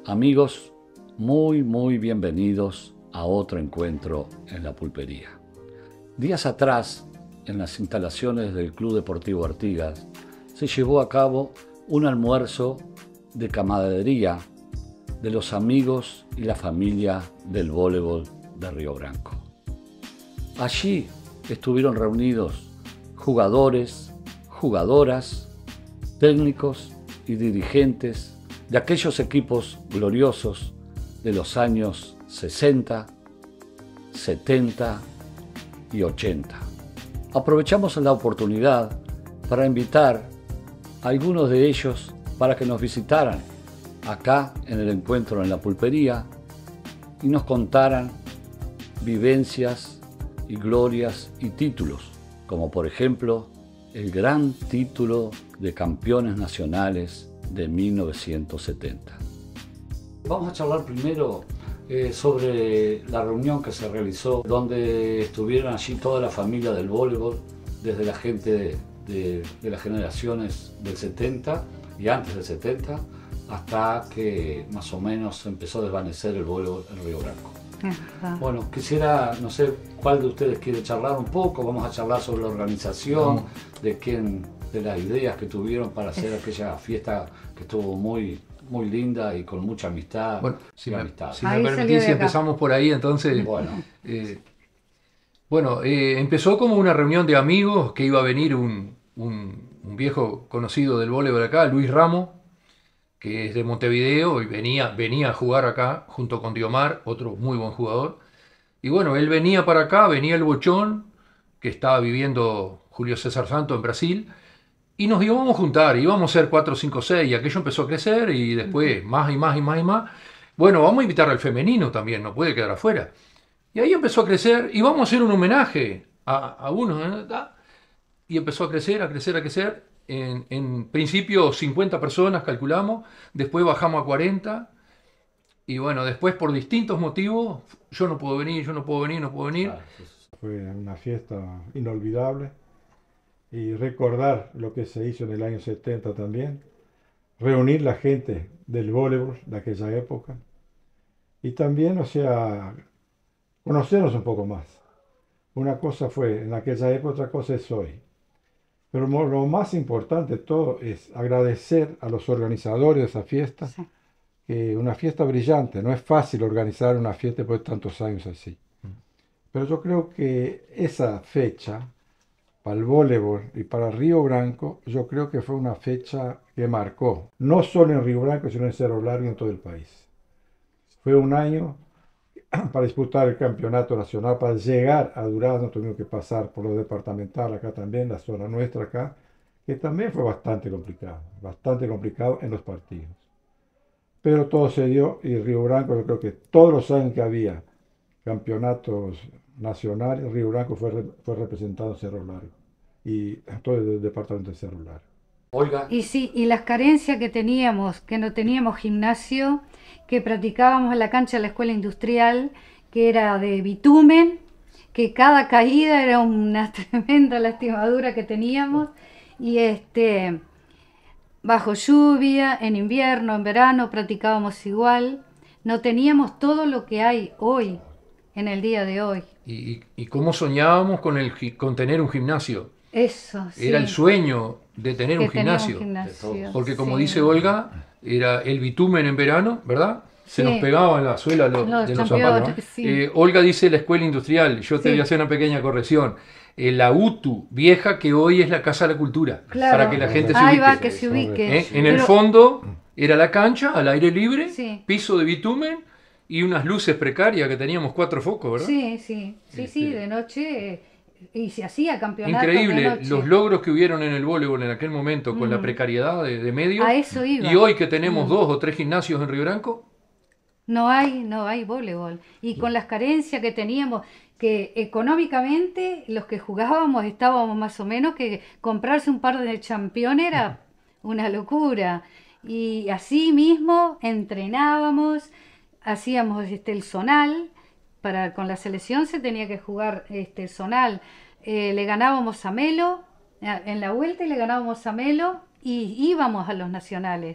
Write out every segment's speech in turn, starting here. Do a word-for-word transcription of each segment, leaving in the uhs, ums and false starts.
Amigos, muy muy bienvenidos a otro encuentro en la pulpería. Días atrás, en las instalaciones del Club Deportivo Artigas, se llevó a cabo un almuerzo de camaradería de los amigos y la familia del voleibol de Río Branco. Allí estuvieron reunidos jugadores, jugadoras, técnicos y dirigentes de aquellos equipos gloriosos de los años sesenta, setenta y ochenta. Aprovechamos la oportunidad para invitar a algunos de ellos para que nos visitaran acá en el encuentro en la pulpería y nos contaran vivencias y glorias y títulos, como por ejemplo el gran título de campeones nacionales de mil novecientos setenta. Vamos a charlar primero eh, sobre la reunión que se realizó, donde estuvieron allí toda la familia del voleibol, desde la gente de, de, de las generaciones del setenta y antes del setenta, hasta que más o menos empezó a desvanecer el voleibol en Río Branco. Ajá. Bueno, quisiera, no sé, cuál de ustedes quiere charlar un poco. Vamos a charlar sobre la organización, no. de quién, de las ideas que tuvieron para hacer aquella fiesta que estuvo muy, muy linda y con mucha amistad. Bueno, si y me, amistad. Si me permitís, si empezamos por ahí, entonces. Bueno, eh, bueno eh, empezó como una reunión de amigos que iba a venir un, un, un viejo conocido del voleibol acá, Luis Ramos, que es de Montevideo y venía, venía a jugar acá junto con Diomar, otro muy buen jugador. Y bueno, él venía para acá, venía el Bochón, que estaba viviendo Julio César Santos en Brasil, y nos íbamos a juntar, íbamos a ser cuatro, cinco, seis, y aquello empezó a crecer, y después más y más y más y más. Bueno, vamos a invitar al femenino también, no puede quedar afuera. Y ahí empezó a crecer, y vamos a hacer un homenaje a, a uno, ¿eh? Y empezó a crecer, a crecer, a crecer. En, en principio cincuenta personas calculamos, después bajamos a cuarenta, y bueno, después por distintos motivos, yo no puedo venir, yo no puedo venir, no puedo venir. Fue una fiesta inolvidable, y recordar lo que se hizo en el año setenta también, reunir la gente del voleibol de aquella época, y también, o sea, conocernos un poco más. Una cosa fue en aquella época, otra cosa es hoy. Pero lo más importante de todo es agradecer a los organizadores de esa fiesta, sí. que una fiesta brillante, no es fácil organizar una fiesta después de tantos años así. Pero yo creo que esa fecha, para el voleibol y para Río Branco, yo creo que fue una fecha que marcó, no solo en Río Branco, sino en Cerro Largo y en todo el país. Fue un año para disputar el campeonato nacional, para llegar a Durazno tuvimos que pasar por los departamentales acá también, la zona nuestra acá, que también fue bastante complicado, bastante complicado en los partidos. Pero todo se dio, y Río Branco, yo creo que todos los años que había campeonatos nacionales, Río Branco fue, fue representado en Cerro Largo, y todo el departamento de Cerro Largo. Olga. Y sí, y las carencias que teníamos, que no teníamos gimnasio, que practicábamos en la cancha de la escuela industrial, que era de bitumen, que cada caída era una tremenda lastimadura que teníamos, y este bajo lluvia, en invierno, en verano, practicábamos igual. No teníamos todo lo que hay hoy, en el día de hoy. Y, y cómo soñábamos con, el, con tener un gimnasio. Eso, sí. Era el sueño de tener que un gimnasio. Un gimnasio Porque como sí. dice Olga, era el bitumen en verano, ¿verdad? Se sí. nos pegaba en la suela los, los de los zapatos. Sí. Eh, Olga dice la escuela industrial, yo te sí. voy a hacer una pequeña corrección. Eh, la U T U vieja, que hoy es la Casa de la Cultura, claro. para que la gente Ahí se ubique. va, que se ubique. ¿Eh? En Pero... el fondo era la cancha, al aire libre, sí. piso de bitumen y unas luces precarias que teníamos cuatro focos, ¿verdad? Sí, sí, sí, este... sí, de noche... Y se hacía campeonato. Increíble los logros que hubieron en el voleibol en aquel momento con mm. la precariedad de, de medios. A eso iba. Y hoy que tenemos mm. dos o tres gimnasios en Río Branco. No hay, no hay voleibol. Y con las carencias que teníamos, que económicamente los que jugábamos estábamos más o menos, que comprarse un par de championes era una locura. Y así mismo entrenábamos, hacíamos este, el zonal. Para, con la selección se tenía que jugar este zonal, eh, le ganábamos a Melo, en la vuelta y le ganábamos a Melo y íbamos a los nacionales.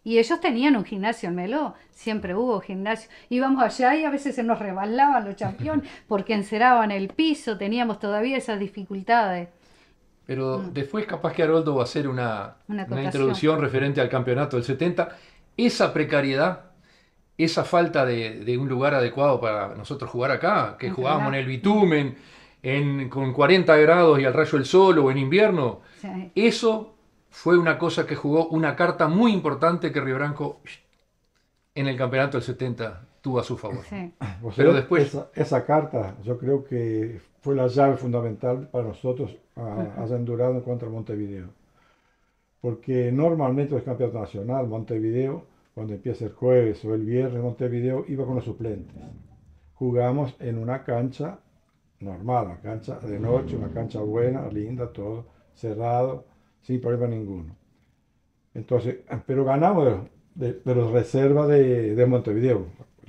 Y ellos tenían un gimnasio en Meló, siempre hubo gimnasio. Íbamos allá y a veces se nos resbalaban los championes porque enceraban el piso, teníamos todavía esas dificultades. Pero Mm. después capaz que Haroldo va a hacer una, Una una acotación. introducción referente al campeonato del setenta. Esa precariedad, esa falta de, de un lugar adecuado para nosotros jugar acá, que Entrenar. jugábamos en el bitumen, en, con cuarenta grados y al rayo del sol o en invierno, Sí. eso fue una cosa que jugó una carta muy importante que Río Branco en el campeonato del setenta tuvo a su favor. Sí. O sea, Pero después- esa, esa carta yo creo que fue la llave fundamental para nosotros a, a Endurado contra Montevideo. Porque normalmente el campeonato nacional, Montevideo, cuando empieza el jueves o el viernes, Montevideo iba con los suplentes. Jugamos en una cancha normal, una cancha de noche, una cancha buena, linda, todo cerrado, sin problema ninguno. Entonces, pero ganamos de, de, de los reservas de, de Montevideo,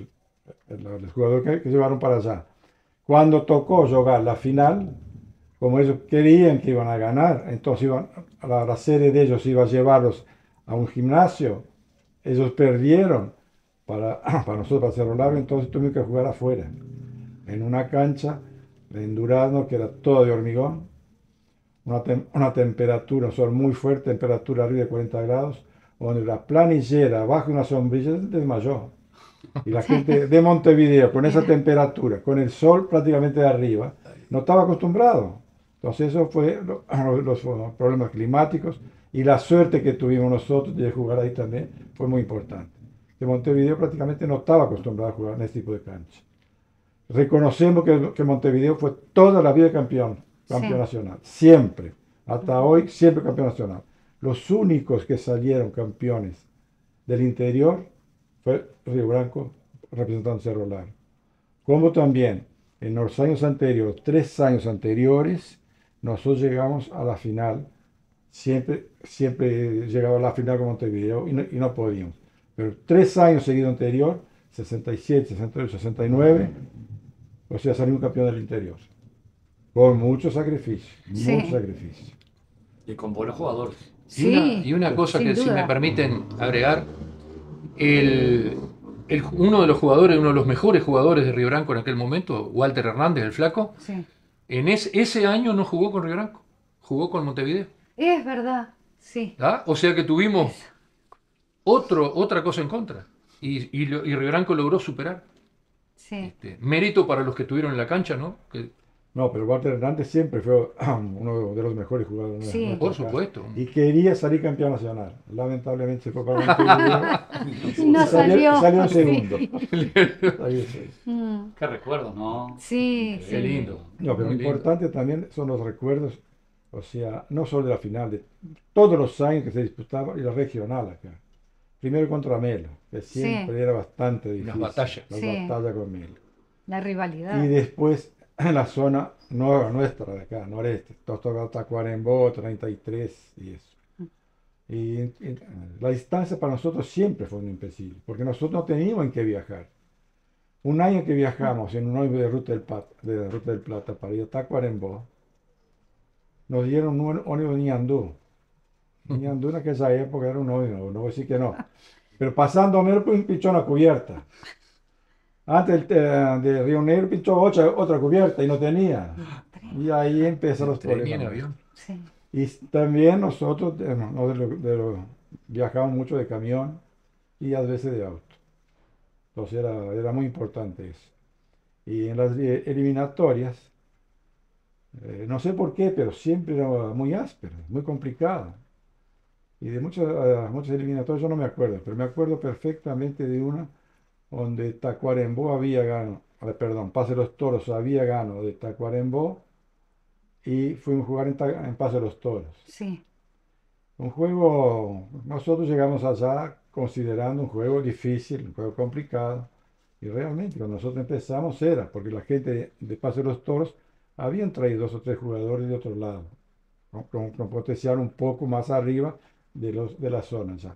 el, el jugador que, que llevaron para allá. Cuando tocó jugar la final, como ellos querían que iban a ganar, entonces iban, a la, la serie de ellos iba a llevarlos a un gimnasio, ellos perdieron para, para nosotros, para Cerro Largo, entonces tuvimos que jugar afuera, en una cancha de Endurado que era toda de hormigón, una, tem una temperatura, un sol muy fuerte, temperatura arriba de cuarenta grados, donde la planillera bajo una sombrilla se desmayó. Y la gente de Montevideo, con esa temperatura, con el sol prácticamente de arriba, no estaba acostumbrado. Entonces eso fue lo, los, los problemas climáticos y la suerte que tuvimos nosotros de jugar ahí también fue muy importante. Que Montevideo prácticamente no estaba acostumbrado a jugar en este tipo de cancha. Reconocemos que, que Montevideo fue toda la vida campeón, campeón Sí. nacional, siempre, hasta hoy siempre campeón nacional. Los únicos que salieron campeones del interior fue Río Branco representando Cerro Largo. Como también en los años anteriores, tres años anteriores, nosotros llegamos a la final, siempre, siempre llegaba a la final con Montevideo y no, y no podíamos. Pero tres años seguidos anterior, sesenta y siete, sesenta y ocho, sesenta y nueve, o sea, salimos campeón del interior. Con mucho sacrificio, Sí. mucho sacrificio. Y con buenos jugadores. Y una, Sí, y una cosa sin que si duda. me permiten agregar, el, el- uno de los jugadores, uno de los mejores jugadores de Río Branco en aquel momento, Walter Hernández, el flaco, Sí. en ese, ese año no jugó con Río Branco, jugó con Montevideo. Es verdad, sí. ¿Ah? O sea que tuvimos otro, otra cosa en contra. Y, y, lo- y Río Branco logró superar. Sí. Este, mérito para los que estuvieron en la cancha, ¿no? Que, No, pero Walter Hernández siempre fue uno de los mejores jugadores. de Sí. nuestra por casa. supuesto. Y quería salir campeón nacional. Lamentablemente se fue para Montevideo. Y no y salió, salió. salió en Sí. segundo. Salió en segundo. Mm, Qué recuerdos, ¿no? sí, Qué sí. lindo. No, pero lo Muy lindo. importante también son los recuerdos, o sea, no solo de la final, de todos los años que se disputaba y la regional acá. Primero contra Melo, que siempre Sí. era bastante difícil. Las batallas. Las Sí. batallas con Melo. La rivalidad. Y después en la zona nueva nuestra de acá, noreste, Tostocado, Tacuarembó, treinta y tres y eso. Y, y la distancia para nosotros siempre fue un empecillo, porque nosotros no teníamos en qué viajar. Un año que viajamos en un ómnibus de Ruta del, Pat, de Ruta del Plata para ir a Tacuarembó, nos dieron un ómnibus de Ñandú. Ñandú en aquella época era un ómnibus, no voy a decir que no. Pero pasando Melo, pues pinchó una cubierta. Antes de, de Río Negro pinchó otra, otra cubierta y no tenía. Y ahí empezaron los Tenía en problemas. avión. Sí. Y también nosotros eh, no, de lo- de lo- viajamos mucho de camión y a veces de auto. Entonces era, era muy importante eso. Y en las eh, eliminatorias, eh, no sé por qué, pero siempre era muy áspero, muy complicado. Y de muchas, eh, muchas eliminatorias yo no me acuerdo, pero me acuerdo perfectamente de una donde Tacuarembó había ganado, eh, perdón, Pase de los Toros había ganado de Tacuarembó y fuimos a jugar en, Ta- en Pase de los Toros. Sí. Un juego, nosotros llegamos allá considerando un juego difícil, un juego complicado, y realmente cuando nosotros empezamos era, porque la gente de, de Pase de los Toros habían traído dos o tres jugadores de otro lado, con, con- con potencial un poco más arriba de, los, de la zona ya.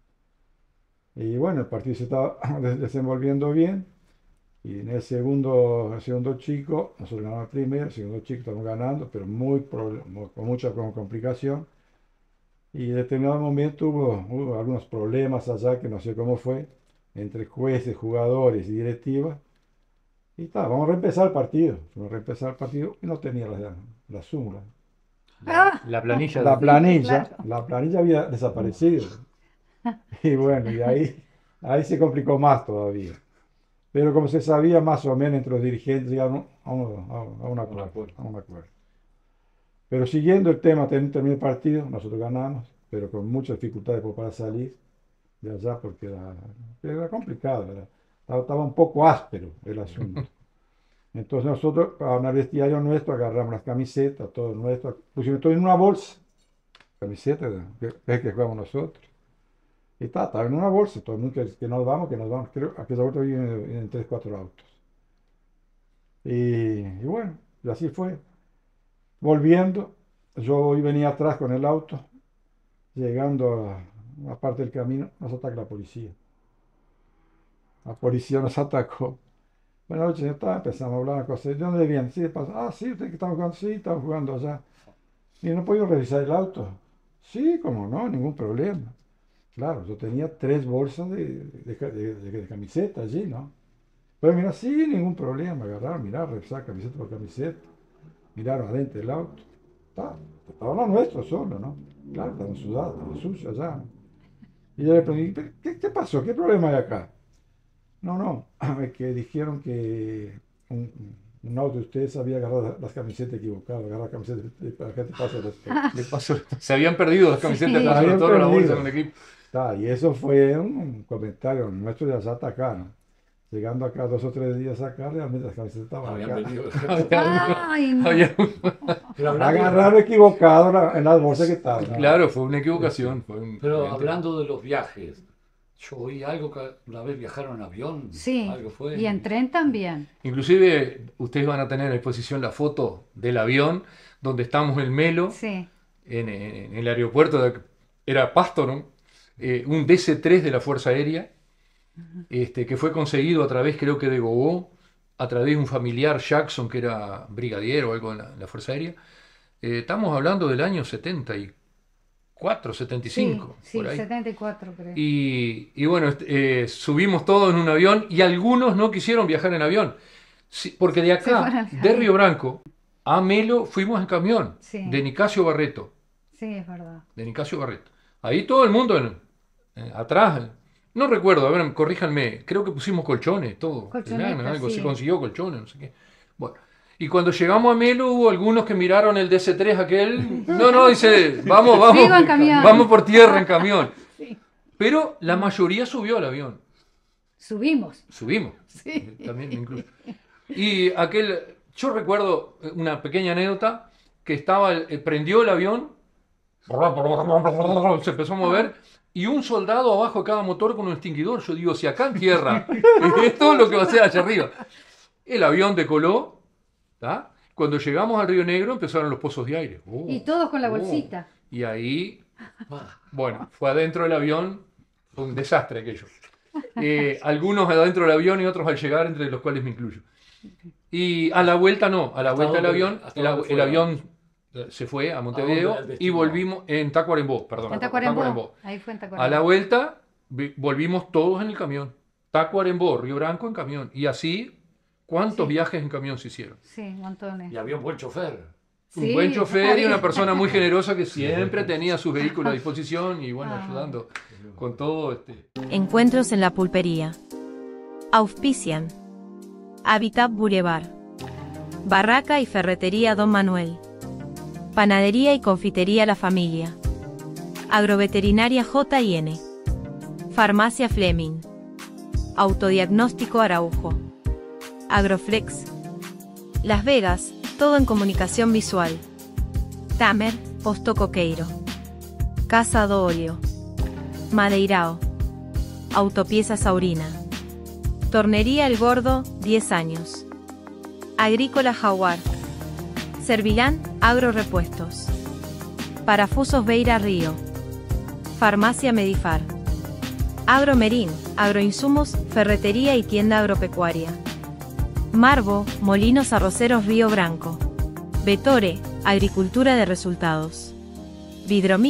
Y bueno, el partido se estaba des- desenvolviendo bien, y en el segundo, el segundo chico, nosotros ganamos el primero, el segundo chico estamos ganando, pero muy, proble- con mucha complicación. Y en determinado momento hubo, hubo algunos problemas allá que no sé cómo fue, entre jueces, jugadores y directivas. Y está, vamos a reempezar el partido. Vamos a reempezar el partido y no tenía la, la súmula. Ah, La planilla. La de- planilla, claro. la planilla había desaparecido. Y bueno, y ahí, ahí se complicó más todavía. Pero como se sabía más o menos entre los dirigentes, llegaron a un, a, a un acuerdo, a un acuerdo. Pero siguiendo el tema, terminó terminó el partido, nosotros ganamos, pero con muchas dificultades por- para salir de allá porque era, era complicado, era- estaba, estaba un poco áspero el asunto. Entonces nosotros, para el vestiario nuestro, agarramos las camisetas, todo nuestro, pusimos todo en una bolsa, camiseta que, que, que jugamos nosotros. Y está, estaba en una bolsa, todo el mundo que, que nos vamos, que nos vamos. Creo que aquella vuelta vienen en tres, cuatro autos. Y, y bueno, y así fue. Volviendo, yo hoy venía atrás con el auto, llegando a una parte del camino, nos ataca la policía. La policía nos atacó. Buenas noches, está, empezamos a hablar cosas. ¿De dónde vienen? Sí, pasa. Ah, sí, usted que estamos jugando, sí, estamos jugando allá. Y no he podido revisar el auto. Sí, como no, ningún problema. Claro, yo tenía tres bolsas de, de, de, de- de camiseta allí, ¿no? Pero mira, sí, ningún problema. Agarraron, mirar, revisar camiseta por camiseta. Miraron adentro del auto. Está, estaba lo nuestro solo, ¿no? Claro, estaban sudados, estaban sucios allá. Y yo le pregunté, ¿qué, qué pasó? ¿Qué problema hay acá? No, no, es que dijeron que un, un auto de ustedes había agarrado las camisetas equivocadas, agarrado las camisetas para que te pase después. Le pasó- Se habían perdido las camisetas, Sí. pasó Habían toda la bolsa perdido. con el equipo. Está, y eso fue un, un comentario nuestro de allá hasta acá, ¿no? Llegando acá dos o tres días acá, realmente las camisetas estaban Habían acá. venido. Ay, no. Había- Pero hablando, Agarraron equivocado la- en las bolsas que estaban. ¿no? Claro, fue una equivocación. Fue un pero accidente. hablando de los viajes, yo oí algo que una vez viajaron en avión. Sí, Algo fue. y en tren también. Inclusive ustedes van a tener a disposición la foto del avión donde estamos en Melo, Sí, en, en- en el aeropuerto, de, era Pastoron, eh, un D C tres de la Fuerza Aérea, este, que fue conseguido a través, creo que de Gogó, a través de un familiar Jackson, que era brigadier o algo en la, en la Fuerza Aérea. Eh, estamos hablando del año setenta y cuatro, setenta y cinco, sí, por sí, ahí. setenta y cuatro creo. Y, y bueno, este, eh, subimos todos en un avión y algunos no quisieron viajar en avión. Sí, porque de Se fueron acá, en de avión. Río Branco, a Melo fuimos en camión, Sí. de Nicasio Barreto, Sí, es verdad. de Nicasio Barreto. Ahí todo el mundo en- en- atrás, no recuerdo, a ver, corríjanme, creo que pusimos colchones, todo. Colchonetas, Tenían algo, sí. se consiguió colchones, no sé qué. Bueno, y cuando llegamos a Melo hubo algunos que miraron el D C tres aquel, no, no, dice, vamos, vamos, Sigo en camión. vamos por tierra en camión. Sí. Pero la mayoría subió al avión. Subimos. Subimos. Sí. eh, También incluso. Y aquel, yo recuerdo una pequeña anécdota que estaba, eh, prendió el avión, se empezó a mover y un soldado abajo de cada motor con un extinguidor. Yo digo, si acá en tierra, esto es lo que va a ser allá arriba. El avión decoló, ¿tá? Cuando llegamos al Río Negro empezaron los pozos de aire. Oh, Y todos con la oh. bolsita. Y ahí, Ah, bueno, fue adentro del avión, fue un desastre aquello. Eh, algunos adentro del avión y otros al llegar, entre los cuales me incluyo. Y a la vuelta no, a la ¿Hasta vuelta del dónde- avión, hasta el, dónde av- fue? el avión eh, se fue a Montevideo ¿A dónde? Al y destino. volvimos en Tacuarembó, perdón. En Tacuarembó. Tacuarembó. Ahí fue en A la Tacuarembó. vuelta vi- volvimos todos en el camión. Tacuarembó, Río Branco en camión. Y así, ¿cuántos Sí. viajes en camión se hicieron? Sí, montones. y había un buen chofer. Un Sí, buen chofer y había- una persona muy generosa que siempre tenía su vehículo a disposición y bueno, Ah. ayudando con todo. Este. Encuentros en la pulpería. Auspician. Habitat Boulevard. Barraca y Ferretería Don Manuel. Panadería y Confitería La Familia. Agroveterinaria J y N. Farmacia Fleming. Autodiagnóstico Araujo. Agroflex. Las Vegas, todo en comunicación visual. Tamer, Posto Coqueiro. Casa do Olio. Madeirao. Autopieza Saurina. Tornería El Gordo, diez años. Agrícola Jaguar. Servilán, Agrorepuestos. Parafusos Beira Río. Farmacia Medifar. Agromerín, agroinsumos, ferretería y tienda agropecuaria. Marbo, Molinos Arroceros Río Branco. Vetore, agricultura de resultados. Vidromix,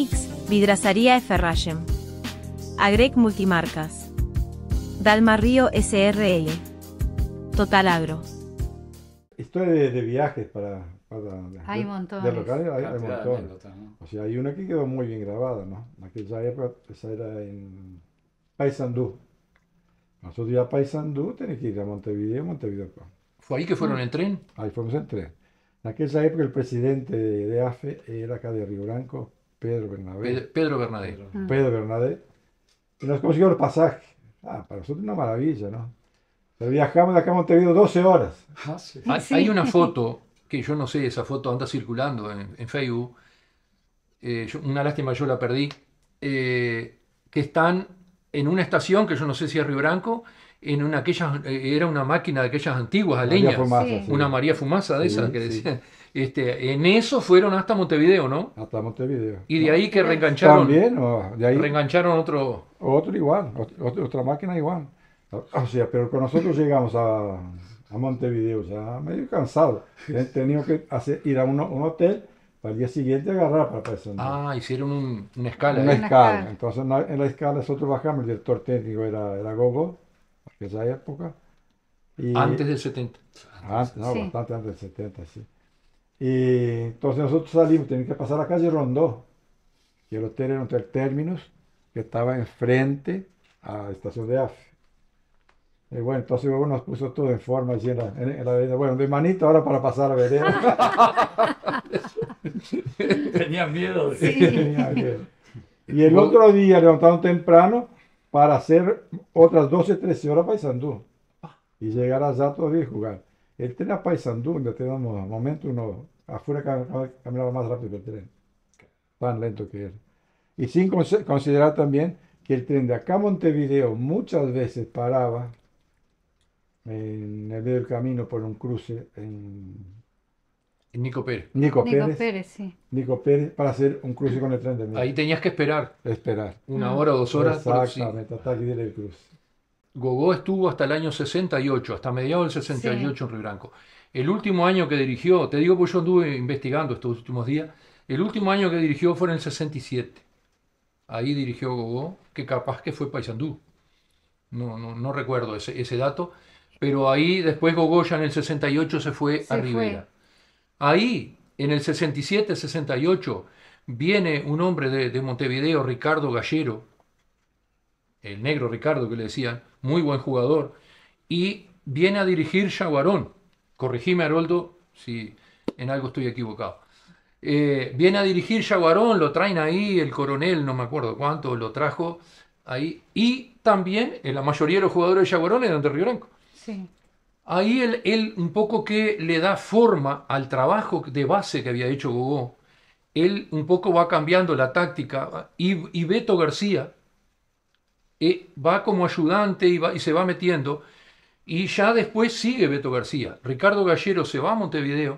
Vidracería e Ferragem. Agrec Multimarcas. Dalma Río S R L. Total Agro. Historia de, de viajes para, para Hay de, montones. de locales, hay, hay Cantidad de montones. anécdotas, ¿no? O sea, hay una que quedó muy bien grabada, ¿no? En aquella época, esa era en Paysandú. Nosotros ya a Paysandú tenés que ir a Montevideo, Montevideo. ¿Fue ahí que fueron en tren? Ahí fuimos en tren. En aquella época el presidente de, de A F E era acá de Río Branco, Pedro Bernabé. Pedro, Pedro Bernadette. Pero- Mm. Pedro Bernabé. Y nos consiguió el pasaje. Ah, para nosotros una maravilla, ¿no? Pero viajamos de acá a Montevideo doce horas. Ah, sí. Hay, Sí. hay una foto, que yo no sé, esa foto anda circulando en, en Facebook, eh, yo- una lástima yo la perdí, eh, que están en una estación, que yo no sé si es Río Branco, en una aquellas, eh, era una máquina de aquellas antiguas, a María leña, Fumaza, Sí. sí. una María Fumaza de Sí, esas que sí. decían. Este, en eso fueron hasta Montevideo, ¿no? Hasta Montevideo. Y de ahí que reengancharon, También, o de ahí reengancharon otro... otro igual, ot- otra máquina igual. O sea, pero con nosotros llegamos a, a Montevideo ya medio cansado. Teníamos que hacer, ir a un, un hotel para el día siguiente agarrar para Paysandú. Ah, hicieron un- una escala. Una ahí. Una escala. escala. Entonces en la, en la escala nosotros bajamos, el director técnico era, era Gogo, en aquella época. Y, Antes del setenta. Antes, no, Sí. bastante antes del setenta, sí. Y entonces nosotros salimos, teníamos que pasar la calle Rondó, y el hotel era un hotel Terminus, que estaba enfrente a la estación de A F E. Y bueno, entonces luego nos puso todo en forma, así en la, en, en la avenida. Bueno, de manito ahora para pasar la vereda. Tenía miedo de... Sí. Tenía que- Y el otro día levantaron temprano para hacer otras doce, trece horas Paysandú. Y llegar allá todavía y jugar. El tren a Paysandú, en determinados momentos, uno afuera cam- caminaba más rápido que el tren. Tan lento que era. Y sin conse- considerar también que el tren de acá a Montevideo muchas veces paraba en el medio del camino por un cruce en Nico Pérez. Nico, Nico Pérez, Pérez, sí. Nico Pérez, para hacer un cruce con el tren de medio. Ahí tenías que esperar Esperar. una Mm. hora o dos horas. por- sí. Exactamente, hasta que diera el cruce. Gogó estuvo hasta el año sesenta y ocho, hasta mediados del sesenta y ocho en Río Branco. El último año que dirigió, te digo porque yo anduve investigando estos últimos días, el último año que dirigió fue en el sesenta y siete. Ahí dirigió Gogó, que capaz que fue Paysandú. No, no, no recuerdo ese, ese dato, pero ahí después Gogó ya en el sesenta y ocho se fue Se a fue. Rivera. Ahí, en el sesenta y siete, sesenta y ocho, viene un hombre de, de Montevideo, Ricardo Gallero, el negro Ricardo que le decían, muy buen jugador, y viene a dirigir Yaguarón. Corregime, Haroldo, si en algo estoy equivocado. Eh, viene a dirigir Yaguarón, lo traen ahí, el coronel, no me acuerdo cuánto, lo trajo ahí, y también eh, la mayoría de los jugadores de Yaguarón eran de Río Branco. Sí. Ahí él, él un poco que le da forma al trabajo de base que había hecho Gogó. Él un poco va cambiando la táctica y, y Beto García eh, va como ayudante y, va, y se va metiendo. Y ya después sigue Beto García. Ricardo Gallero se va a Montevideo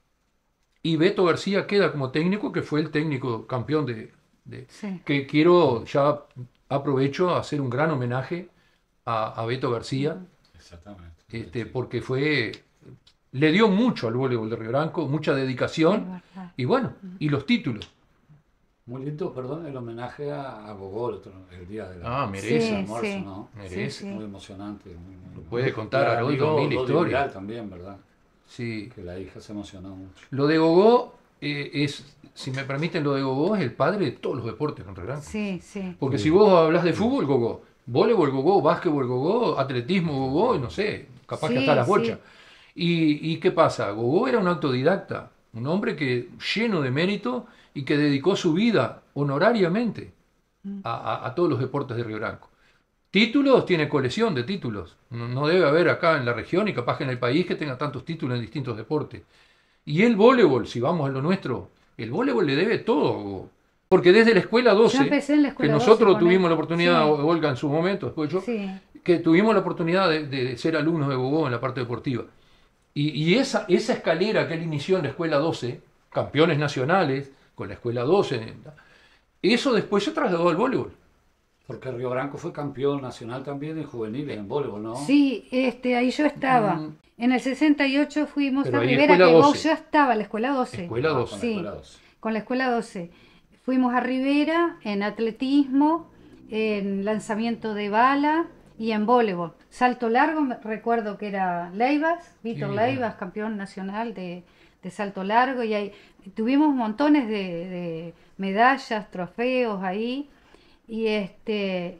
y Beto García queda como técnico, que fue el técnico campeón de... de- Sí. que quiero, ya aprovecho a hacer un gran homenaje a, a Beto García. Exactamente. Este, porque fue, le dio mucho al voleibol de Río Branco, mucha Es dedicación verdad. y bueno, y los títulos. Muy lindo, perdón, el homenaje a, a Gogó el, otro- el día de la Ah, merece. Sí, del almuerzo, sí. ¿no? Merece. Sí, Muy sí. emocionante. Muy, muy- Lo puede contar Y al Haroldo amigo mil Dodi historias. Vidal también, ¿verdad? Sí. Que la hija se emocionó mucho. Lo de Gogó eh, es, si me permiten, lo de Gogó es el padre de todos los deportes en Río Branco. Sí, sí. Porque si vos hablas de fútbol, Gogó, voleibol, Gogó, básquetbol, Gogó, atletismo, Gogó, no sé, capaz que Sí, hasta las sí. bochas. Y, ¿Y qué pasa? Gogó era un autodidacta, un hombre que lleno de mérito y que dedicó su vida honorariamente a, a- a todos los deportes de Río Branco. Títulos, tiene colección de títulos. No, no debe haber acá en la región y capaz que en el país que tenga tantos títulos en distintos deportes. Y el voleibol, si vamos a lo nuestro, el voleibol le debe todo a Gogó. Porque desde la escuela doce, Yo empecé en la que escuela nosotros doce con tuvimos él. la oportunidad, Sí. Olga en su momento, después yo, Sí. que tuvimos la oportunidad de, de ser alumnos de Gogó en la parte deportiva. Y, y esa, esa escalera que él inició en la escuela doce, campeones nacionales con la escuela doce, eso después se trasladó al voleibol. Porque Río Branco fue campeón nacional también en juveniles, en voleibol, ¿no? Sí, este, ahí yo estaba. Mm. En el sesenta y ocho fuimos Pero a ahí Rivera, escuela que vos, doce. yo estaba en la escuela doce. Escuela Ah, doce. con la Sí. escuela doce. Con la escuela doce. fuimos a Rivera en atletismo, en lanzamiento de bala y en voleibol. Salto largo, me- recuerdo que era Leivas, Víctor Sí, Leivas, campeón nacional de, de salto largo, y ahí tuvimos montones de, de medallas, trofeos ahí, y este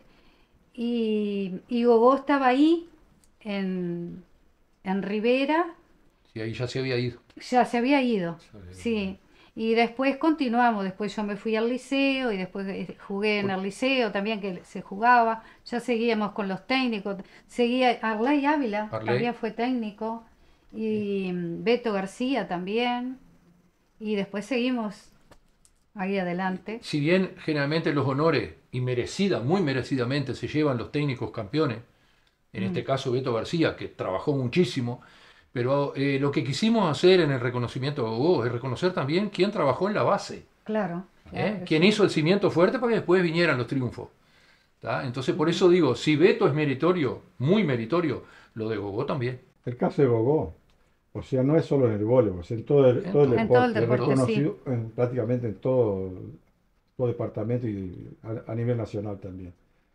y, y Gogó estaba ahí en, en Rivera, Sí, ahí ya se había ido. ya se había ido, Se había ido. sí. Y después continuamos, después yo me fui al liceo y después eh, jugué en el liceo también que se jugaba, ya seguíamos con los técnicos, seguía Arley Ávila, Arley. también fue técnico, y mm, Beto García también, y después seguimos ahí adelante. Si bien generalmente los honores, y merecida, muy merecidamente, se llevan los técnicos campeones, en este caso Beto García, que trabajó muchísimo, pero eh, lo que quisimos hacer en el reconocimiento de Gogó es reconocer también quién trabajó en la base, Claro, ¿eh? claro que Quién sí. hizo el cimiento fuerte para que después vinieran los triunfos. ¿Tá? Entonces por eso digo, si Beto es meritorio, muy meritorio, lo de Gogó también. El caso de Gogó, o sea, no es solo en el voleibol, es en todo el, En todo el todo. En todo el deporte, es deporte, reconocido en- prácticamente en todo, todo departamento y a, a nivel nacional también.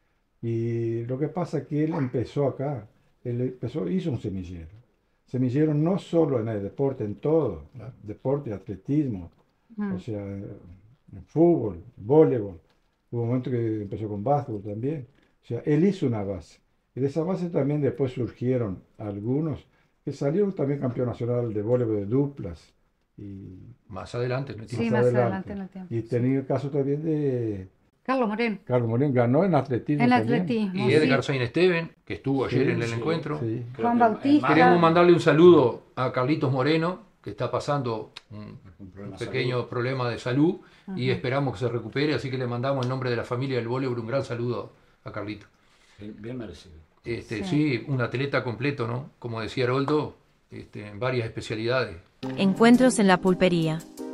Y lo que pasa es que él empezó acá, él empezó, hizo un semillero. Semillero no solo en el deporte, en todo, deporte, atletismo, Mm. o sea, en fútbol, voleibol. Hubo un momento que empezó con básquetbol también. O sea, él hizo una base. Y de esa base también después surgieron algunos que salieron también campeón nacional de voleibol de duplas. Y Más adelante, ¿no? Sí, más adelante en el tiempo, Y sí. tenía el caso también de Carlos Moreno, Carlos Moreno, ganó en atletismo en también. atletismo, Y Edgar sí. Sain Esteban, que estuvo ayer Sí, en el sí, encuentro. Sí. Creo Juan que Bautista. en Queremos marzo, mandarle un saludo a Carlitos Moreno, que está pasando un un problema un de pequeño salud. problema de salud y Ujú. esperamos que se recupere, así que le mandamos en nombre de la familia del voleibol un gran saludo a Carlitos. Bien, bien merecido. Este, Sí. sí, un atleta completo, ¿no? Como decía Haroldo, este, en varias especialidades. Encuentros en la pulpería.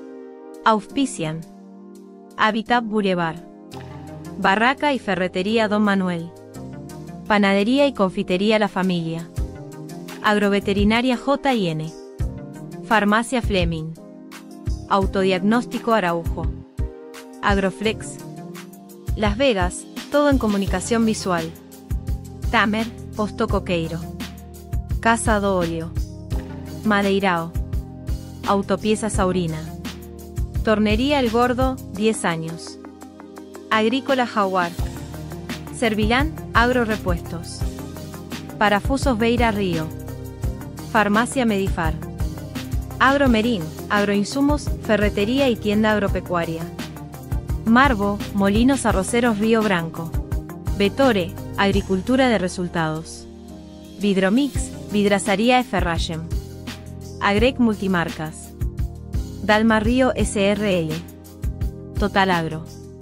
Auspician. Habitat Boulevard. Barraca y Ferretería Don Manuel. Panadería y Confitería La Familia. Agroveterinaria J y N. Farmacia Fleming. Autodiagnóstico Araujo. Agroflex. Las Vegas, todo en comunicación visual. Tamer, Posto Coqueiro. Casa do Olio. Madeirao. Autopieza Saurina. Tornería El Gordo, diez años. Agrícola Jaguar. Servilán, Agrorepuestos. Parafusos Beira Río. Farmacia Medifar. Agromerín, agroinsumos, ferretería y tienda agropecuaria. Marbo, molinos arroceros Río Branco. Vetore, agricultura de resultados. Vidromix, vidrazaría Ferragem. Agrec Multimarcas. Dalmar Río S R L. Total Agro.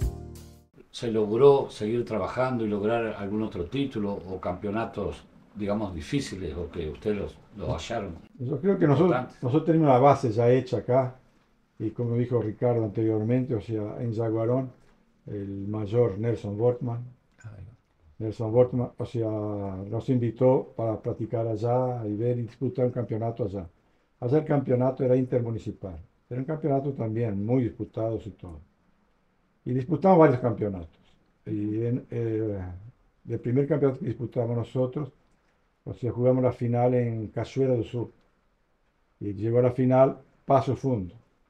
¿Se logró seguir trabajando y lograr algún otro título o campeonatos, digamos, difíciles o que ustedes los, los hallaron? Yo creo que nosotros, Importante. nosotros tenemos la base ya hecha acá, y como dijo Ricardo anteriormente, o sea, en Yaguarón, el mayor Nelson Wortman, Nelson Wortman, o sea, nos invitó para practicar allá y ver y disputar un campeonato allá. Allá el campeonato era intermunicipal, era un campeonato también muy disputado y todo. Y disputamos varios campeonatos. Y en, eh, el primer campeonato que disputamos nosotros, o sea, jugamos la final en Cachoeira do Sul. Y llegó a la final Paso Fundo.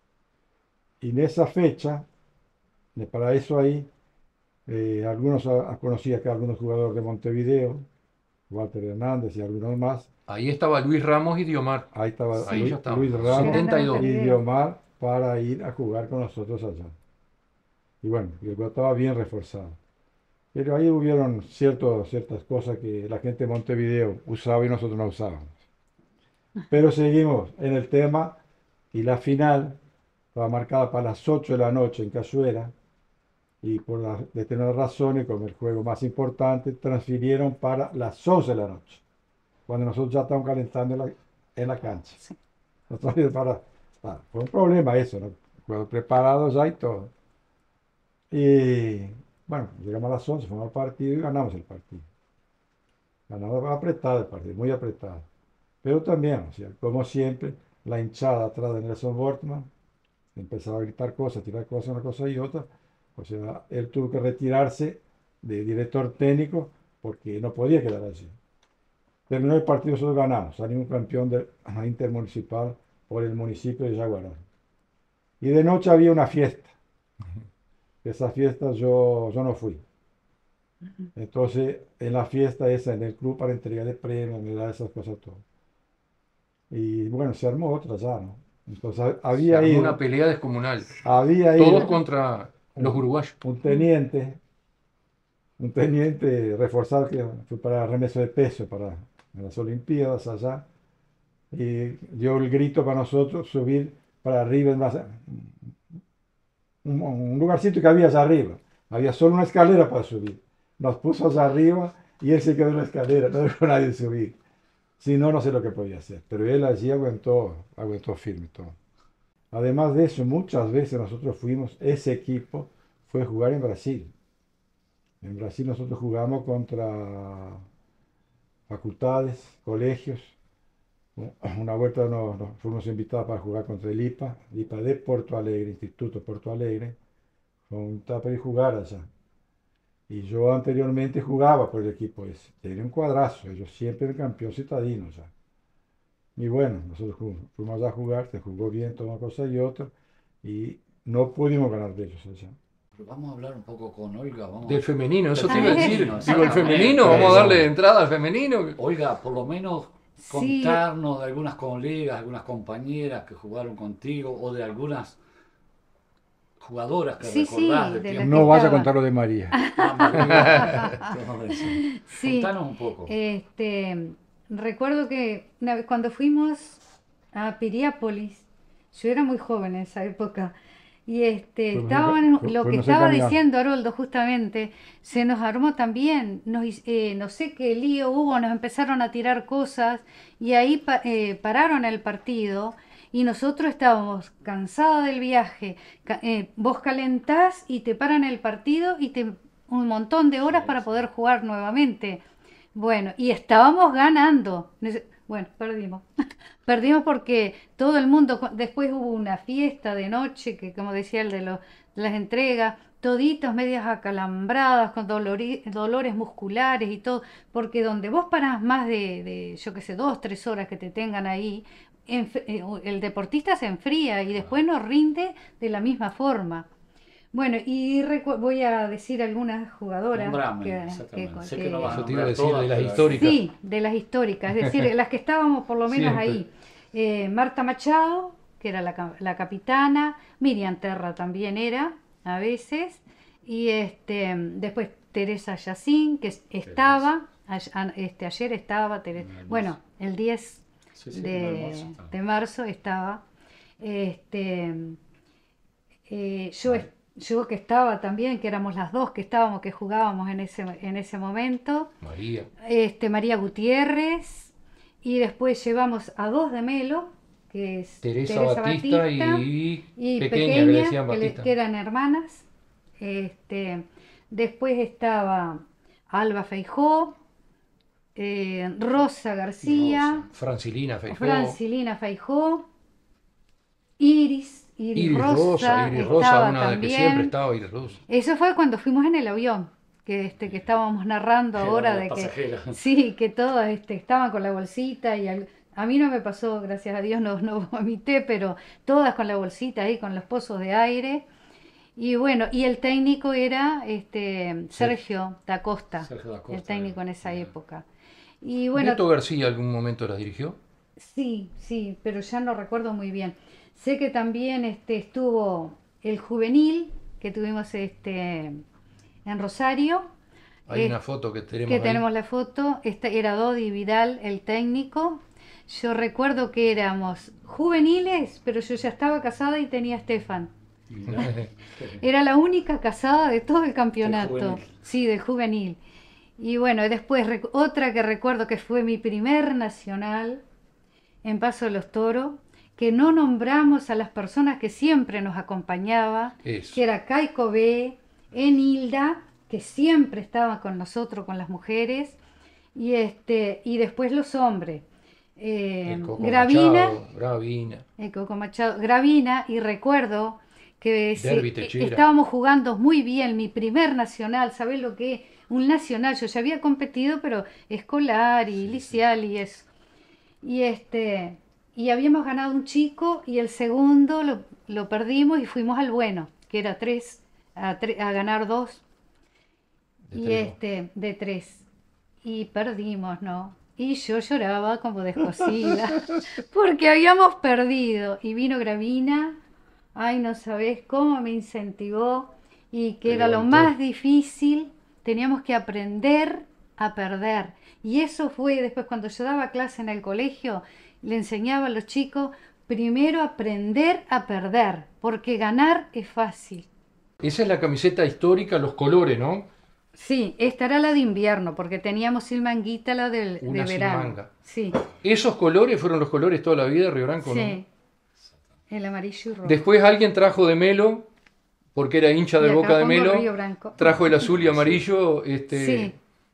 Y en esa fecha, de- para eso ahí, eh, algunos a- a- conocí acá algunos jugadores de Montevideo, Walter Hernández y algunos más. Ahí estaba Luis Ramos y Diomar. Ahí estaba Ahí Lu- ya estaba. Luis Ramos setenta y dos. y Diomar para ir a jugar con nosotros allá. Y bueno, el equipo estaba bien reforzado. Pero ahí hubieron cierto- ciertas cosas que la gente de Montevideo usaba y nosotros no usábamos. Pero seguimos en el tema y la final estaba marcada para las ocho de la noche en Cachoeira y por las determinadas razones, como el juego más importante, transfirieron para las once de la noche, cuando nosotros ya estábamos calentando en la, en la cancha. Sí. Nos trajeron para, ah, fue un problema eso, ¿no? Juego preparado ya y todo. Y bueno, llegamos a las once, fuimos al partido y ganamos el partido. Ganamos apretado el partido, muy apretado. Pero también, o sea, como siempre, la hinchada atrás de Nelson Wortman empezaba a gritar cosas, tirar cosas, una cosa y otra. O sea, él tuvo que retirarse de director técnico porque no podía quedar allí. Terminó el partido, nosotros ganamos, salimos campeón de la intermunicipal por el municipio de Yaguarón. Y de noche había una fiesta. Esa fiesta yo, yo no fui. Entonces, en la fiesta esa, en el club para entrega de premios, medallas, esas cosas, todo. Y bueno, se armó otra ya, ¿no? Entonces, había Se armó ido, una pelea descomunal. había Todos ido contra los un, uruguayos. un teniente, un teniente reforzado que fue para remeso de peso para las Olimpiadas allá, y dio el grito para nosotros subir para arriba, en la- un, un lugarcito que había allá arriba. Había solo una escalera para subir. Nos puso allá arriba y él se quedó en la escalera, no dejó a nadie subir. Si no, no sé lo que podía hacer. Pero él allí aguantó, aguantó firme todo. Además de eso, muchas veces nosotros fuimos, ese equipo fue a jugar en Brasil. En Brasil nosotros jugamos contra facultades, colegios. Una vuelta nos, nos fuimos invitados para jugar contra el I P A, el I P A de Porto Alegre, Instituto Porto Alegre. Fue un tapa de jugar allá. Y yo anteriormente jugaba por el equipo ese. Tenía un cuadrazo, ellos siempre eran campeón citadino ya. Y bueno, nosotros fuimos allá a jugar, se jugó bien toda una cosa y otra, y no pudimos ganar de ellos allá. Pero vamos a hablar un poco con Olga. Vamos Del femenino, eso Del te iba a decir. femenino, Digo, el exactamente. femenino, vamos a darle entrada al femenino. Olga, por lo menos Sí. contarnos de algunas colegas, algunas compañeras que jugaron contigo o de algunas jugadoras que Sí, sí, recordás del de tiempo. las No vaya a estaba. contar lo de María. Ah, María, todo eso. Sí. Contanos un poco. Este, recuerdo que una vez cuando fuimos a Piriápolis, yo era muy joven en esa época, y este, Fuimos estaban, en- fu- lo que fuimos en estaba camión. diciendo Haroldo justamente, se nos armó también, nos, hic- eh, no sé qué lío hubo, nos empezaron a tirar cosas, y ahí pa- eh, pararon el partido, y nosotros estábamos cansados del viaje, ca- eh, vos calentás y te paran el partido y te un montón de horas Sí, para sí. poder jugar nuevamente. Bueno, y estábamos ganando. Nece- Bueno, perdimos. Perdimos porque todo el mundo, cu- después hubo una fiesta de noche, que como decía el de, los, de las entregas, toditos medias acalambradas, con dolori- dolores musculares y todo, porque donde vos parás más de, de, yo qué sé, dos, tres horas que te tengan ahí, enf- eh, el deportista se enfría y después no rinde de la misma forma. Bueno, y recu- voy a decir algunas jugadoras Nombrame, que, exactamente. que- Sé que que- no vas a Eso te iba a nombrar decir, de todas, las pero- históricas. Sí, de las históricas, es decir, las que estábamos por lo menos Siempre. ahí. Eh, Marta Machado, que era la, ca- la capitana, Miriam Terra también era, a veces, y este después Teresa Yacín, que es- estaba, a- a- este, ayer estaba, Tere- Un almuerzo. bueno, el diez Sí, sí, un de, almuerzo estaba. de marzo estaba. Este, eh, yo, Vale. es- yo que estaba también, que éramos las dos que estábamos, que jugábamos en ese, en ese momento, María. este, María Gutiérrez, y después llevamos a dos de Melo, que es Teresa, Batista, Batista y, y pequeña, que le decían que, le- Batista. que eran hermanas. Este, después estaba Alba Feijó, eh, Rosa García, Rosa. Francilina Feijó. Francilina Feijó, Iris, Iris, Iris Rosa, Rosa, Iris Rosa, estaba una de que también. siempre estaba Iris Rosa. Eso fue cuando fuimos en el avión, que este que estábamos narrando Era ahora la de que pasajera. sí, que todas este, estaban con la bolsita y al- a mí no me pasó, gracias a Dios no, no vomité, pero todas con la bolsita ahí, con los pozos de aire. Y bueno, y el técnico era este Sergio da Costa, Sergio da Costa, el técnico en esa bien. época. Y bueno, ¿Neto García algún momento las dirigió? sí, sí, pero ya no recuerdo muy bien. Sé que también este, estuvo el juvenil que tuvimos este en Rosario. Hay Eh, una foto que tenemos que ahí. tenemos la foto. Este era Dodi Vidal, el técnico. Yo recuerdo que éramos juveniles, pero yo ya estaba casada y tenía a Estefan. Mirá. Era la única casada de todo el campeonato. juvenil. Sí, del juvenil. Y bueno, y después rec- otra que recuerdo que fue mi primer nacional en Paso de los Toros, que no nombramos a las personas que siempre nos acompañaban, Eso. que era Caico B, Enilda, que siempre estaba con nosotros, con las mujeres, y este, y después los hombres. Eh, El Coco Gravina, Machado, Gravina. el Coco Machado, Gravina, y recuerdo que se- Derby eh, Techera. estábamos jugando muy bien, mi primer nacional, ¿sabés lo que es? Un nacional, yo ya había competido, pero escolar y liceal y eso. Y este, y habíamos ganado un chico y el segundo lo, lo perdimos y fuimos al bueno, que era tres, a, tre- a ganar dos. De Y tres, ¿no? este, de tres. Y perdimos, ¿no? Y yo lloraba como descosida, porque habíamos perdido. Y vino Gravina, ay, no sabés cómo me incentivó, y que Te era lo levantó. más difícil, teníamos que aprender a perder. Y eso fue después cuando yo daba clase en el colegio, le enseñaba a los chicos, primero aprender a perder, porque ganar es fácil. Esa es la camiseta histórica, los colores, ¿no? Sí, esta era la de invierno, porque teníamos sin manguita la del, de Una sin verano. manga. Sí, Esos colores fueron los colores toda la vida de Río Branco, ¿no? sí. El amarillo y rojo. Después alguien trajo de Melo, porque era hincha Y de acá Boca de pongo Melo, Río Branco. trajo el azul y amarillo, este, Sí.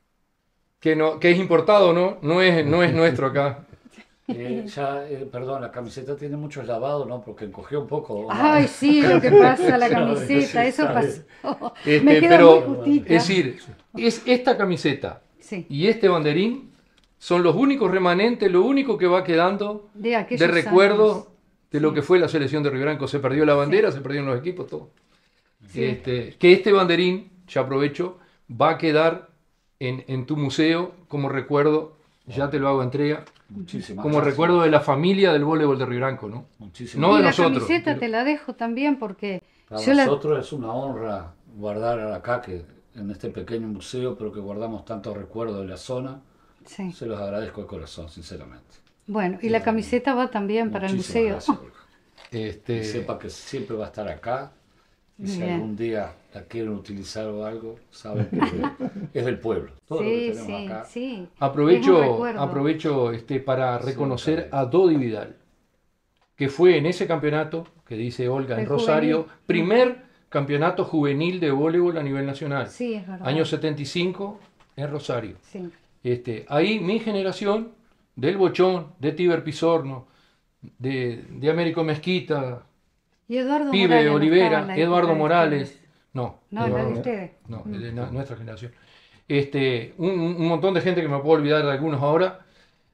que, no, que es importado, ¿no? No es, no es nuestro acá. Eh, ya, eh, perdón, la camiseta tiene muchos lavados, ¿no? Porque encogió un poco. Ay, sí, lo que pasa, la camiseta, eso ¿sabes? pasó. Este, Me quedó pero, muy justita. es decir, es esta camiseta Sí, y este banderín son los únicos remanentes, lo único que va quedando de aquellos de recuerdo años. de lo Sí. que fue la selección de Río Branco. Se perdió la bandera, se perdieron los equipos, todo. Sí. Este, que este banderín, ya aprovecho, va a quedar en, en tu museo como recuerdo, ya te lo hago entrega, Muchísimas como gracias. recuerdo de la familia del voleibol de Río Branco, ¿no? Muchísimas No Y de la nosotros. camiseta te la dejo también porque Para yo la... nosotros es una honra guardar acá, que en este pequeño museo, pero que guardamos tantos recuerdos de la zona. Sí. Se los agradezco de corazón, sinceramente. Bueno, y la camiseta va también para el Muchísimas museo. gracias, Olga. Este, Y sepa que siempre va a estar acá. Y si Bien. algún día la quieren utilizar o algo, saben que es, de- es del pueblo. Todo lo que Sí, tenemos sí, acá. sí. Es un Aprovecho, recuerdo. aprovecho este, para reconocer está bien. a Dodi Vidal, que fue en ese campeonato, que dice Olga, en El Rosario, juvenil. primer campeonato juvenil de voleibol a nivel nacional. Sí, es verdad. Año setenta y cinco en Rosario. Sí. Este, ahí mi generación, del Bochón, de Tiber Pisorno, de, de Américo Mezquita, Y Eduardo Pibe Morales no estaba en Olivera, la Eduardo época de Morales, ustedes. no, No, en la Eduardo de Mo- ustedes. no, es de na- nuestra generación. Este, un, un montón de gente que me puedo olvidar de algunos ahora.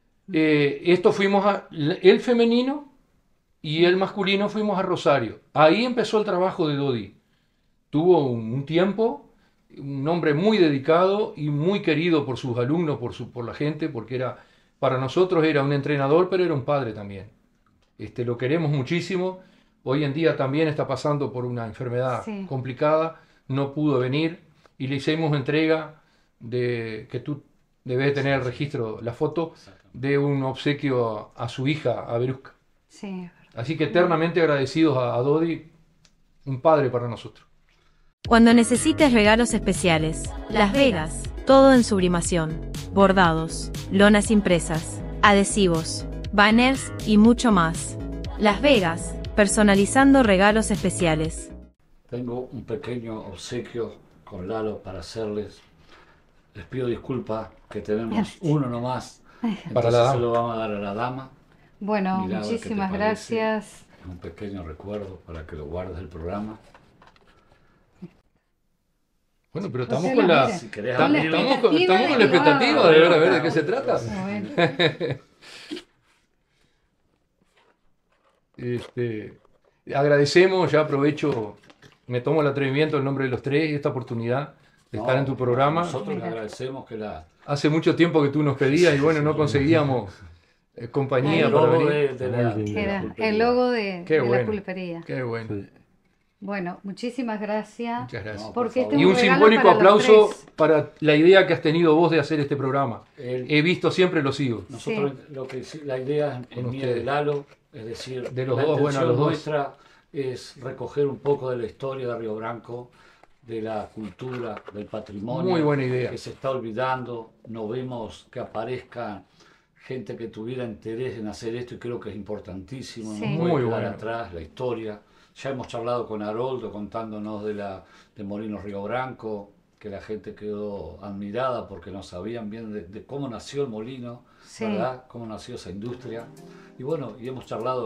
Eh, esto fuimos a, el femenino y el masculino fuimos a Rosario. Ahí empezó el trabajo de Dodi. Tuvo un, un tiempo, un hombre muy dedicado y muy querido por sus alumnos, por, su, por la gente, porque era, para nosotros era un entrenador, pero era un padre también. Este, lo queremos muchísimo. Hoy en día también está pasando por una enfermedad Sí. complicada, no pudo venir y le hicimos entrega de que tú debes tener el registro, la foto de un obsequio a, a su hija, a Berusca. Sí, es verdad. Así que eternamente agradecidos a, a Dodi, un padre para nosotros. Cuando necesites regalos especiales, Las Vegas, todo en sublimación, bordados, lonas impresas, adhesivos, banners y mucho más. Las Vegas, personalizando regalos especiales. Tengo un pequeño obsequio con Lalo para hacerles. Les pido disculpas que tenemos uno nomás. Entonces Para la dama. se lo vamos a dar a la dama. Bueno, Mirá, a ver qué te muchísimas parece. gracias. Es un pequeño recuerdo para que lo guardes del programa. Bueno, pero estamos Marcelo, con la, mire. Si querés estamos, abrirlo. estamos con, expectativa estamos con la de que lo expectativa haga. de ver a ver de qué se trata. Bueno, Este, agradecemos, ya aprovecho, me tomo el atrevimiento en nombre de los tres, esta oportunidad de estar No, en tu programa. Nosotros le Mira. agradecemos que la, Hace mucho tiempo que tú nos pedías y bueno, no conseguíamos eh, compañía el para logo venir. de, de la, Muy lindo. de la era pulpería. el logo de, Qué de la bueno. pulpería. Qué bueno, Sí. Bueno, muchísimas gracias. muchas gracias. No, por Porque este favor. Y es un regalo simbólico para los aplauso tres. para la idea que has tenido vos de hacer este programa. El- He visto siempre los sigo. Nosotros lo que hici- la idea es Con mía y de ustedes. Lalo, es decir, De los la dos, bueno, intención los dos. nuestra es recoger un poco de la historia de Río Branco, de la cultura, del patrimonio, Muy buena idea. que se está olvidando. No vemos que aparezca gente que tuviera interés en hacer esto y creo que es importantísimo. Sí. No Muy puede quedar bueno. atrás la historia. Ya hemos charlado con Haroldo contándonos de la de Molinos Río Branco, que la gente quedó admirada porque no sabían bien de, de cómo nació el molino, Sí. ¿verdad? Cómo nació esa industria. Y bueno, y hemos charlado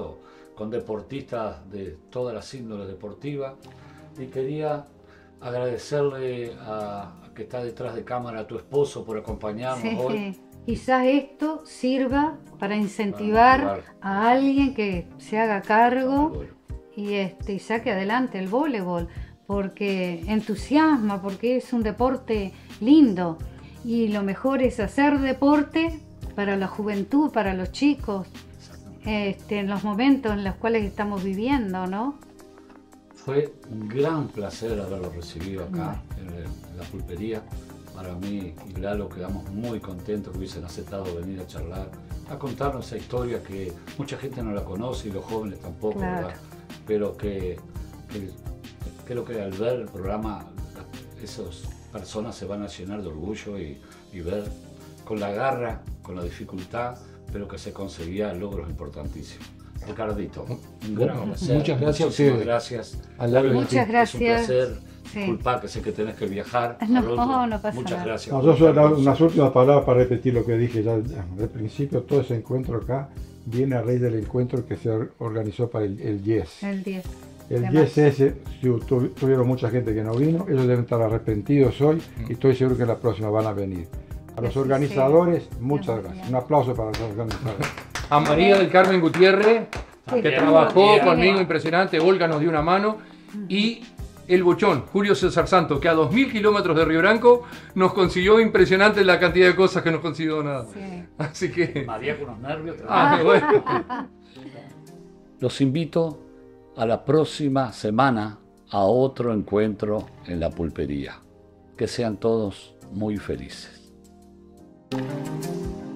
con deportistas de todas las índoles deportivas, y quería agradecerle a, a que está detrás de cámara, a tu esposo, por acompañarnos Sí, hoy. quizás esto sirva para incentivar Para motivar. a alguien que se haga cargo Bueno, y, este, y saque adelante el voleibol, porque entusiasma, porque es un deporte lindo y lo mejor es hacer deporte para la juventud, para los chicos, este, en los momentos en los cuales estamos viviendo, ¿no? fue un gran placer haberlo recibido acá en, el- en la pulpería. Para mí y Lalo quedamos muy contentos que hubiesen aceptado venir a charlar, a contarnos esa historia que mucha gente no la conoce y los jóvenes tampoco, Claro. ¿verdad? Pero que, que creo que al ver el programa esas personas se van a llenar de orgullo y, y ver con la garra, con la dificultad, pero que se conseguía logros importantísimos. Ricardito, un gran Bueno, placer. muchas gracias a Muchísimas ustedes. Gracias. Al Lalo y a ti. Muchas Es un gracias. placer. Sí. Disculpa que sé que tenés que viajar. No, al otro. no pasa Muchas nada. gracias. No, yo solo dar unas últimas palabras para repetir lo que dije ya al principio. Todo ese encuentro acá viene a raíz del encuentro que se or- organizó para el, el YES. El diez. El de YES marzo. ese, si tu- tuvieron mucha gente que no vino, ellos deben estar arrepentidos hoy y estoy seguro que la próxima van a venir. A los Sí, sí, organizadores, sí. muchas Bien, gracias. bien. Un aplauso para los organizadores. A María del Carmen Gutiérrez, Sí, que sí. trabajó Bien. conmigo, impresionante. Olga nos dio una mano. Y el Bochón, Julio César Santos, que a dos mil kilómetros de Río Branco nos consiguió impresionante la cantidad de cosas que nos consiguió nada. Sí. Así que. María con unos nervios. Ah, bueno. Los invito a la próxima semana a otro encuentro en la pulpería. Que sean todos muy felices.